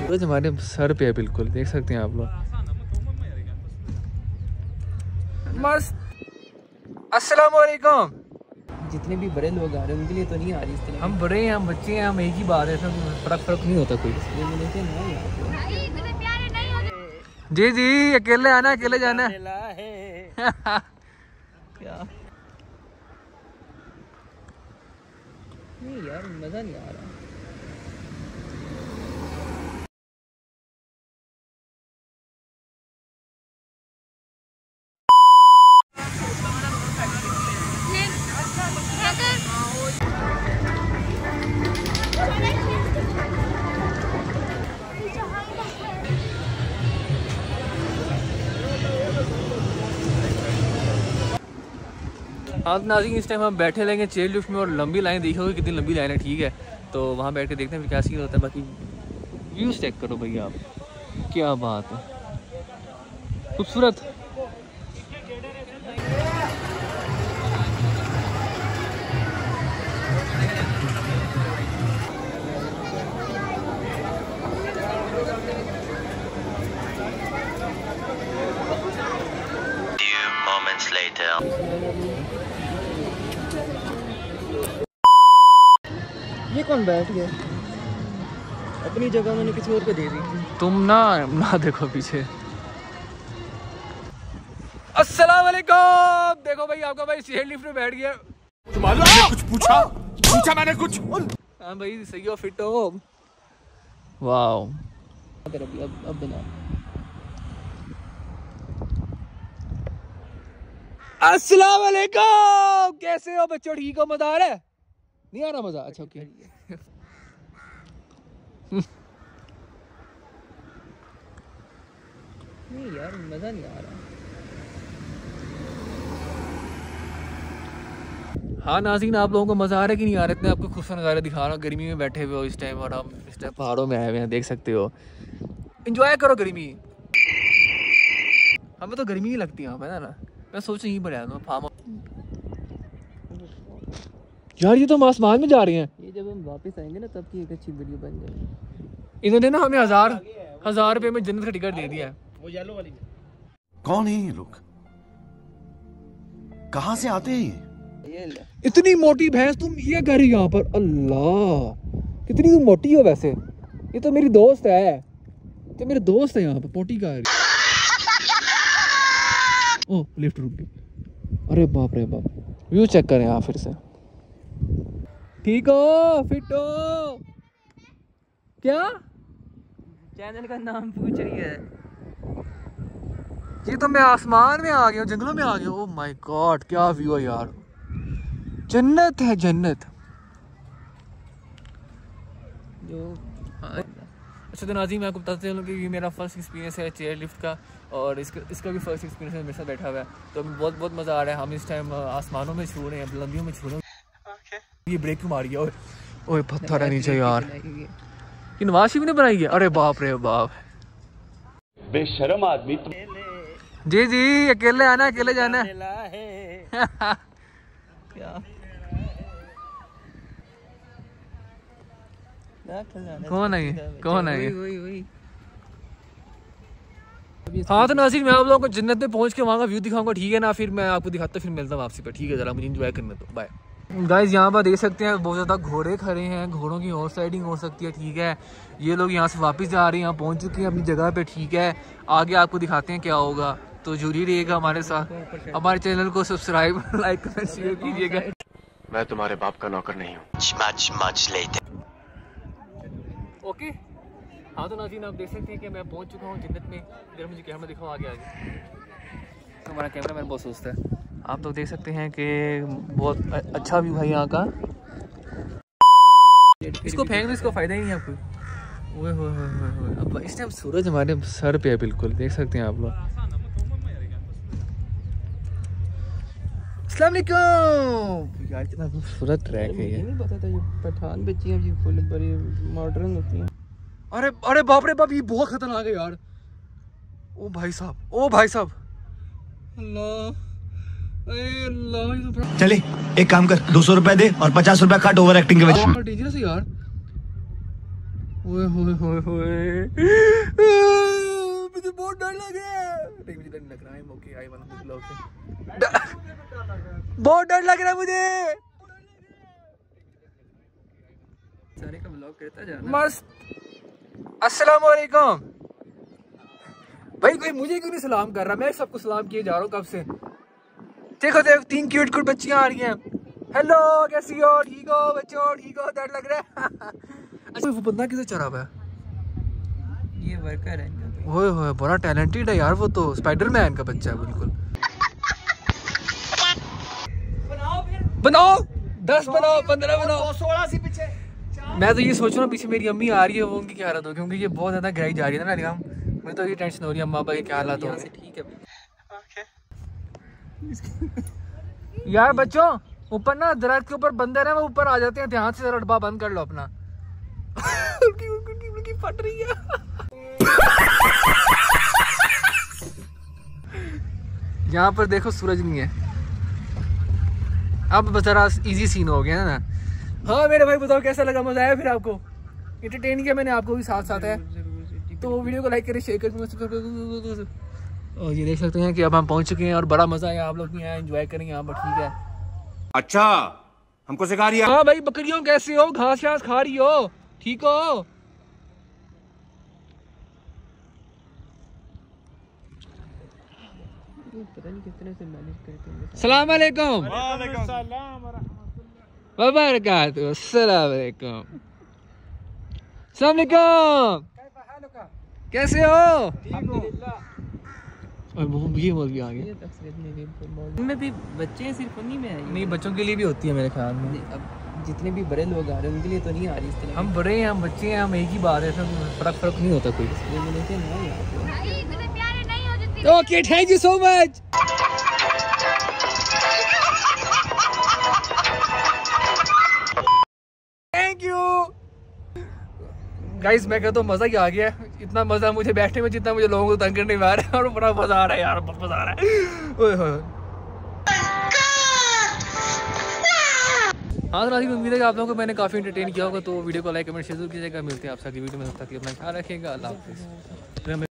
सूरज हमारे सर पे है, बिल्कुल देख सकते हैं आप लोग। मस्त। अस्सलाम वालेकुम। जितने भी बड़े लोग आ रहे हैं उनके लिए तो नहीं आ रही इस तरह। हम बड़े हैं, हम बच्चे हैं, हम एक ही बात है, सब फर्क नहीं होता कोई। जी जी अकेले आना, अकेले जाना क्या नहीं यार, मजा नहीं आ रहा। हाँ नाज़रीन, इस टाइम हम बैठे लेंगे चेयर लिफ्ट में और लंबी लाइन देखी होगी, कितनी लंबी लाइन है, ठीक है। तो वहाँ बैठ के देखते हैं क्या सीन होता है। बाकी व्यूज़ चेक करो भैया आप, क्या बात है, खूबसूरत। ये कौन बैठ गया? अपनी जगह मैंने किसी और को दे दी। तुम ना देखो पीछे। अस्सलाम वालेकुम। देखो भाई आपका भाई चेयर लिफ्ट में बैठ गया। मैंने कुछ पूछा मैंने कुछ। हाँ भाई सही हो, फिट हो। वाओ। अब बना। अस्सलाम वालेकुम, कैसे हो बच्चों, ठीक हो? मजा आ रहा है? नहीं आ रहा मजा? अच्छा ओके। नहीं यार, मजा नहीं आ रहा। हाँ नाज़रीन, आप लोगों को मजा आ रहा है कि नहीं आ रहा? इतने आपको खूबसूरत नज़ारे दिखा रहा हूँ, गर्मी में बैठे हुए हो इस टाइम, और हम इस टाइम पहाड़ों में आए हुए हैं, देख सकते हो। एंजॉय करो गर्मी। हमें तो गर्मी नहीं लगती यहाँ पे ना। मैं सोच यहीं पर आया फार्म। यार ये तो हम आसमान में जा रहे हैं। ये जब हम वापस आएंगे ना तब की एक अच्छी वीडियो बन जाएगी। इन्होंने ना हमें हजार रुपए में जन्नत का टिकट दे दिया है। वो येलो वाली कौन है ये लोग, कहाँ से आते हैं ये? इतनी मोटी भैंस तुम ये कर रही यहाँ पर? अल्लाह कितनी तुम मोटी हो वैसे। ये तो मेरी दोस्त है, तो मेरे दोस्त है यहाँ पर पोटी का। ओ लिफ्ट रुक गई। अरे बाप रे बाप। व्यू चेक करें आप फिर से। ठीक हो, फिट हो? क्या चैनल का नाम पूछ रही है? ये तो मैं आसमान में आ गया हूँ, जंगलों में आ गया हूँ। ओह माय गॉड क्या व्यू है यार, जन्नत है जन्नत। जो अच्छा तो नाज़रीन, मैं आपको बताते चलूँ कि ये मेरा फर्स्ट एक्सपीरियंस है चेयर लिफ्ट का, और इसका भी फर्स्ट एक्सपीरियंस है, मेरे साथ बैठा हुआ है। तो बहुत बहुत मज़ा आ रहा है। हम इस टाइम आसमानों में छू रहे हैं, बुलंदियों में छू रहे हैं। ये ब्रेक क्यों मारी है? ओए पत्थर है नीचे यार। ये नवाज शरीफ ने बनाई है? अरे बाप रे बाप, बेशरम आदमी। जी जी अकेले आना, अकेले जाना क्या कौन है ये? कौन है ये? वही। हाँ तो नाज़रीन, मैं आप लोगों को जन्नत में पहुंच के वहाँ का व्यू दिखाऊंगा, ठीक है ना? फिर मैं आपको दिखाता, फिर मिलता हूँ आपसे पर, ठीक है? जरा मुझे एंजॉय करने दो, बाय। गाइस यहाँ पर देख सकते हैं बहुत ज़्यादा घोड़े खड़े हैं, घोड़ों की हॉर्स राइडिंग हो सकती है, ठीक है? ये लोग यहाँ से वापस जा रहे हैं, यहाँ पहुँच चुके हैं अपनी जगह पे, ठीक है? आगे आपको दिखाते हैं क्या होगा, तो जुड़ी रहिएगा हमारे साथ। हमारे चैनल को सब्सक्राइब, लाइक, कमेंट, शेयर कीजिएगा। मैं तुम्हारे बाप का नौकर नहीं हूँ। ओके हाँ तो नाज़रीन, आप देख सकते हैं कि मैं पहुँच चुका हूँ जन्नत में। इधर मुझे कैमरा दिखाओ आगे। तो हमारा कैमरा मैन बहुत सुस्त है। आप तो देख सकते हैं कि बहुत अच्छा व्यू है यहाँ का। इसको फेंक दो, इसको फायदा ही नहीं आपको। ओए होए अब इस टाइम सूरज हमारे सर पे है, बिल्कुल देख सकते हैं आप लोग। अस्सलाम वालेकुम। यार कितना खूबसूरत ट्रैक है ये। नहीं पता था ये पठान बच्चियां जी फुल बड़ी मॉडर्न होती हैं। अरे बाप रे बाप, ये बहुत खतरनाक है यार। ओ भाई साहब, अल्लाह अल्लाह। चले एक काम कर, 200 रुपए दे और 50 रुपए काट ओवर एक्टिंग के वजह। डेंजरस है यार। ओए होए होए होए, मुझे बहुत डर लग रहा है। नहीं मुझे डर नहीं लग रहा है, okay I want to blog से। बहुत डर लग रहा है मुझे। सारे का ब्लॉग करता जाना। मस्त। अस्सलाम वालेकुम। भाई कोई मुझे क्यों नहीं सलाम कर रहा? मैं सबको सलाम किए जा रहा हूँ कब से। देखो देखो 3 क्यूट क्यूट बच्चियां आ रही हैं। हेलो कैसी हो? ठीक हो बच्चों? ठीक हो? डर लग रहा है? अच्छा वो बंदा किसे चढ़ा हुआ है? ये वर्कर है इनका। ओए होए बड़ा टैलेंटेड है यार, वो तो स्पाइडरमैन का बच्चा है बिल्कुल। बनाओ 10 बनाओ 15 बनाओ 16 से पीछे। मैं तो ये सोच रहा हूँ पीछे मेरी अम्मी आ रही है, वो उनकी क्या हालत हो, क्योंकि ये बहुत ज्यादा गहराई जा रही है ना निगाह। मुझे तो ये टेंशन हो रही है अम्मा पापा की क्या हालत हो। ठीक है यार बच्चों ऊपर ना दरख्त के ऊपर बंदर है, वो ऊपर आ जाते हैं, ध्यान से डब्बा बंद कर लो अपना। उनकी फट रही है। यहाँ पर देखो सूरज नहीं है। अब बेचारा इजी सीन हो गया ना। हाँ मेरे भाई बताओ कैसा लगा, मजा आया फिर आपको? एंटरटेन किया मैंने आपको भी साथ साथ है, तो वीडियो को लाइक करें शेयर करें। और ये देख सकते हैं कि अब हम पहुंच चुके हैं और बड़ा मजा आया, आप लोग भी यहाँ एंजॉय करेंगे यहाँ पर, ठीक है। अच्छा हमको सिखा रही है। हाँ भाई बकरियों कैसे हो? घास शास खा रही हो? ठीक हो? पता नहीं किस तरह से मैनेज करते हैं। सलाम अलैकुम वबरकातुहू। अस्सलाम वालेकुम। अस्सलाम वालेकुम। कैसे हो? और ये मुर्गी आ गई। इनमें भी बच्चे हैं, सिर्फ उन्हीं में है। नहीं बच्चों के लिए भी होती है मेरे ख्याल में। अब जितने भी बड़े लोग आ रहे हैं उनके लिए तो नहीं आ रही इस तरह। हम बड़े हैं हम बच्चे हैं, हम एक ही बात है, फर्क नहीं होता कोई। Okay thank you so much. Thank you guys. मैं कहता हूँ मजा ही आ गया। इतना मजा मुझे बैठने में जितना मुझे लोगों को तंग करने में आ रहा है, और बड़ा मजा आ रहा है यार, बहुत मजा आ रहा है। ओए होए। हाँ तो उम्मीद है कि आप लोगों को मैंने काफी एंटरटेन किया होगा, तो वीडियो को लाइक कमेंट शेयर जरूर कीजिएगा। मिलते हैं आपसे अगली वीडियो में, तब तक अपना ख्याल रखिएगा। अल्लाह हाफिज़।